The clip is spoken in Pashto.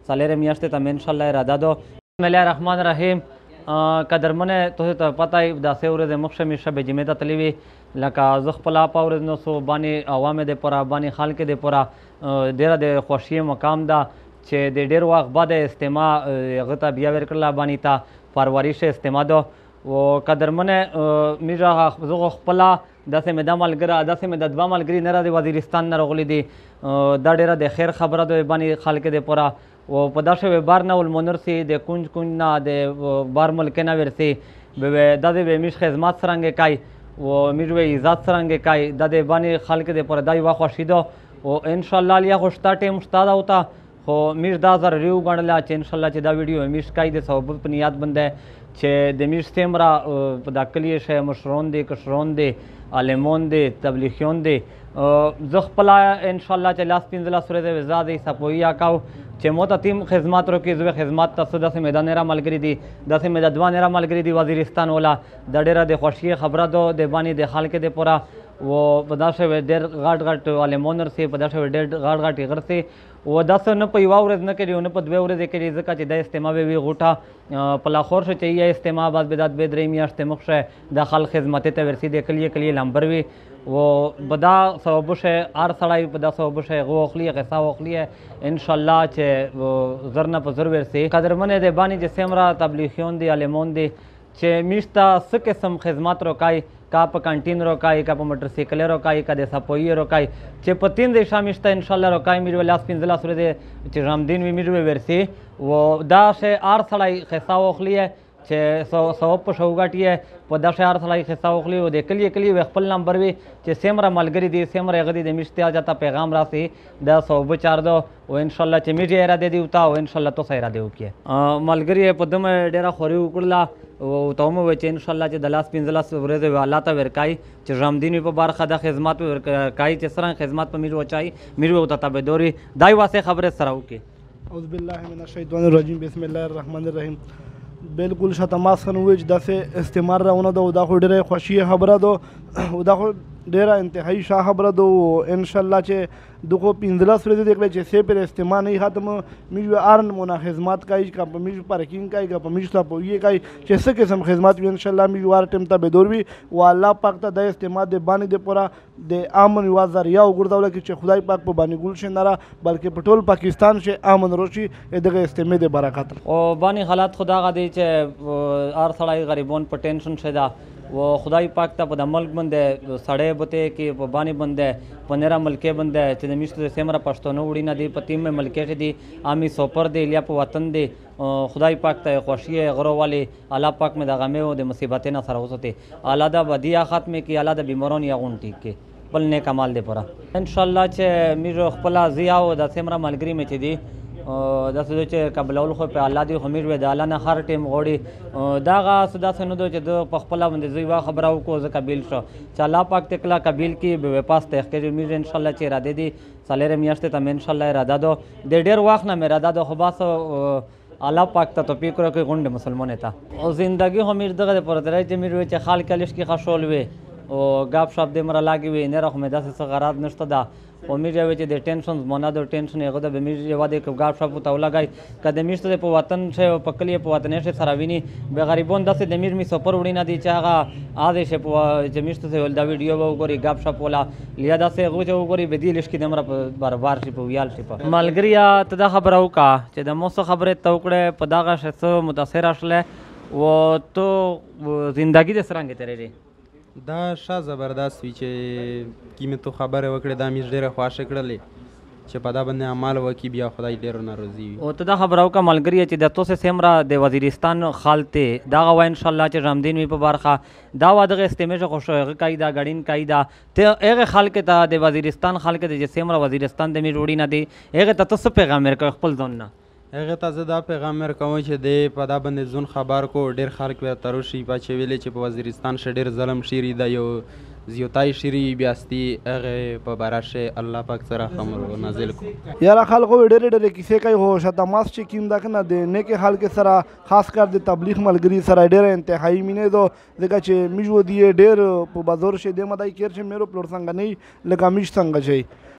څلورې میاشتې ته مې انشاءالله اراده ده. بسم الله الرحمن الرحیم. قدرمنه تاسو ته پته وي داسې ورځې مخکې مې شب جمعې ته تللي وي، لکه زه خپله په ورځ نو څو باندې عوامو دپاره باندې خلکو دپاره ډېره د خوښۍ مقام ده چې د ډېر وخت بعد استماع هغه ته بیا ورکړله باندې ته پرورش استماع ده. و قدرمنه زه خپله داسې مې دا ملګری داسې مې د دوه ملګري نه را د وزیرستان نه راغلي دي. دا ډېره د خیر خبره ده باندې خلکو دپاره. و په داسې بار نه ولمنرسي د کنج نه د بار ملک نه ورسي دا د میش خدمت څرنګه کوي و میش عزت څرنګه کوي دا د باندې خلکو دپاره دا یوه خوښي ده. و انشاءالله لیا خو شته ټیم شته ده ورته، خو میش دا ضروري وګڼله چې انشاءالله چې دا ویډیو میش کوي د ثوابت په نیت باندې چې د میش څومره په دا کلي شی مشرون دي کشرون دي عالمان دي تبلیغیون دي. زه خپله انشاءالله چې لاس 15 ورځې زه د صفویه کوم چې مو ته تیم خدمت وکړي. زه خدمت ته څه داسې مې د نره ملګري دي داسې مې د دوه نره ملګري دي وزیرستان والا دا ډېره د خوښۍ خبره ده د باندې د خلکو دپاره. و په داسې ډېر غټ غټ عالمان ورسي په داسې ډېر غټ غټ غرسي و داسې نه په یوه ورځ نه کړي او نه په دوه ورځې کړي ځکه چې دا استماع به وي غوټه په لاخور شو چې یه استماع بعد بدات به درې میاشتې مخکې د خلک خدمتي ته ورسي د کلیې کلیې لمبر وي و به دا ثوابو شی هر سړی په دا ثوابو شی هغه واخلي غصه واخلي انشاءالله چې زر نه په زر ورسي. قدرمنې د باندې چې څومره تبلیغیون دي عالمان دي چې میش ته څه قسم خدمت روکایي کا په کانټین روکایي کا په موټرسایکلې روکایي کا د صفویې روکایي چې په 3 دیشا میش ته انشاءالله روکایي میش به لاس 15 ورځې چې رمضان وي میش به ورسي و دا شی هر سړی قصه واخلي چې ثواب په شو ګټي په دا شی هر سړی قصه واخلي او د کلیې کلیې خپل نمبر وي چې څومره ملګري دي څومره هغه دي د میش ته جاته پیغام راسي دا ثواب چار ده او انشاءالله چې میش یې اراده دي وته او انشاءالله تاسو اراده وکړئ. ملګري په دمه ډېره خوري وکړله او ته مو وایي چې انشاءالله چې د لاس 15 ورځې الله ته ورکوي چې رمضان په برخه د خدمت ورکوي چې څرنګه خدمت په میش وچایي میش ورته تابعداري دا یوه څه خبرې سره وکړي. اعوذ بالله من الشیطان الرجیم بسم الله الرحمن الرحیم. بالکل شاته ما څنګه وایي چې داسې استعمار راونه ده او دا خو ډېره خوښي خبره ده او دا خو ډېره انتهایي ښه خبره ده او انشاءالله چې دغه 15 ورځې دی چې څه پر استعمال نه ختم میش هر نمونه خدمت کوي که په میش پارکینګ کوي که په میش صفویه کوي چې څه قسم خدمت وي انشاءالله میش هر ټیم ته بدور وي او الله پاک ته د استعمال د باندې د پوره د امن یوه ذریعه وګرځوله چې خدای پاک په باندې ګول شي نه را بلکې په ټول پاکستان شي امن روشي دغه استعمال د برکت او باندې حالات خدا غا دی چې هر سړی غریبون په ټینشن شدا و خدای پاک ته په د ملک باندې سړی بته کې په باندې باندې په نره ملکې باندې چې د میشتو سیمره پښتونو وړي نه دی په تیم ملکې دی امي سوپر دی لیا په وطن دی خدای پاک ته خوشي غرو والی الله پاک مې د غمه او د مصیبت نه سره وسته الله دا بدیا ختمه کې الله د بیمارون یا غون ټیک کې بل نه کمال دی پورا انشاءالله چې میرو خپل ضیا او د سیمره ملګری مې چې دی دا څه چې قبلول خو په الله دی خو میر د الله نه هر ټیم غوړي دغه صدا سنو چې د په خپل باندې زیوا خبره وکړو ځکه قبیل شو چې الله پاک تکلا قبیل کی به پاس تحقیق میر انشاءالله چې اراده دي څلورې میاشتې ته انشاءالله اراده ده د ډېر وخت نه اراده ده خو بس الله پاک ته توفیق ورکړي غونډه مسلمان ته او زندگی هم میر دغه پر درای چې میر چې خال کلیش کی خشول وي او غاب شپ دې مر لاګي وي نه رخ مې داسې څه غرض نشته ده او میر یو چې د ټینشن مونږ د ټینشن هغه د میر یو د غاب شپ ته ولګای کده میشته په وطن شه په کلی په وطن شه سره ویني به غریبون داسې د میر می سفر وړي نه دي چې هغه اده شه په چې میشته ول دا ویډیو وګوري غاب شپ ولا لیا داسې هغه چې وګوري به دی لش کې د مر بار شي په ویال شي په ملګریا ته دا خبره وکا چې د مو څه خبره توکړه په داغه شه متاثر اشله و تو زندگی د سرنګ تیرې دا ښه زبردست وي چې کیمې تو خبرې وکړې دا مې ډېره خوښه کړلې چې په دا باندې عمل وکړي بیا خدای ډېر ناروزي وي او ته دا خبره وکړه ملګري چې د توسې سیمره د وزیرستان خالته دا غوا انشاءالله چې رمضان وي په برخه دا وا دغه استعمال خوش هغه قاعده غړین قاعده ته هغه خلک ته د وزیرستان خلک د سیمره وزیرستان د می روړی نه دی هغه ته تاسو پیغام ورکړ خپل ځون نه هغه ته زه دا پیغام ورکوم چې دی په دا باندې ځون خبر کو ډېر خلک ورته روشي په چې ویلې چې په وزیرستان شه ډېر ظلم شیری دا یو زیوتای شیری بیاستی هغه په براشه الله پاک سره خمر نازل کو یاره خلکو ډېرې ډېرې کیسې کوي خو شته ماس چې کیم دا کنه د نیکه خلک سره خاص کر د تبلیغ ملګري سره ډېره انتهایی مینې دو ځکه چې میژ ودی ډېر په بازار شه د مدای کیر چې میرو پلور څنګه نه لکه میش څنګه شي